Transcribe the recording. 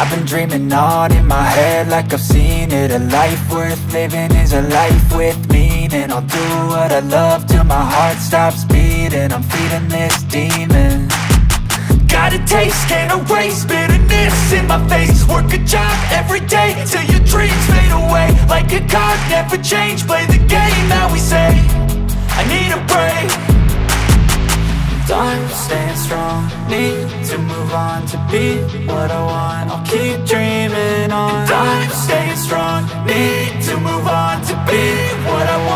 I've been dreaming on in my head like I've seen it. A life worth living is a life with meaning. I'll do what I love till my heart stops beating. I'm feeding this demon. Got a taste, can't erase bitterness in my face. Work a job every day till your dreams fade away. Like a card, never change, play the game that we say. I need a break. I'm staying strong, need to move on to be what I want. I'll keep dreaming on. I'm staying strong, need to move on to be what I want.